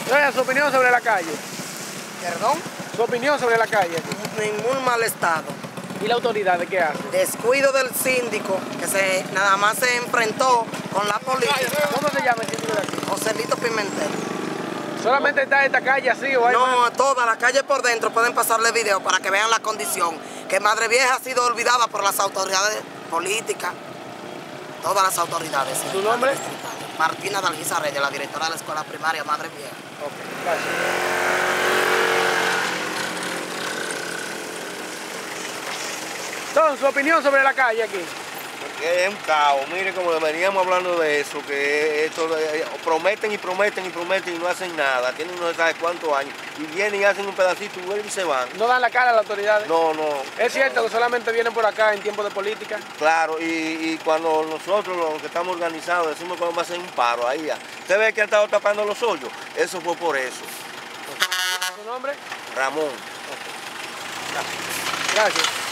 Doña, su opinión sobre la calle. ¿Perdón? Su opinión sobre la calle. En muy mal estado. ¿Y la autoridad de qué hace? Descuido del síndico, que nada más se enfrentó con la política. ¿Cómo se llama el síndico de aquí? Joselito Pimentel. ¿Solamente está esta calle así o hay más? No, toda la calle por dentro pueden pasarle video para que vean la condición. Que Madre Vieja ha sido olvidada por las autoridades políticas. Todas las autoridades. ¿Tu nombre? Martina Dalgisa Reyes, la directora de la escuela primaria Madre Vieja. Ok, gracias. Entonces, su opinión sobre la calle aquí. Es un caos, mire como veníamos hablando de eso, que esto prometen y prometen y prometen y no hacen nada, tienen no sabe cuántos años, y vienen y hacen un pedacito y vuelven y se van. ¿No dan la cara a las autoridades? No. ¿Es cierto que solamente vienen por acá en tiempos de política? Claro, y cuando nosotros los que estamos organizados decimos que vamos a hacer un paro ahí, usted ve que han estado tapando los hoyos, eso fue por eso. ¿Su nombre? Ramón. Gracias.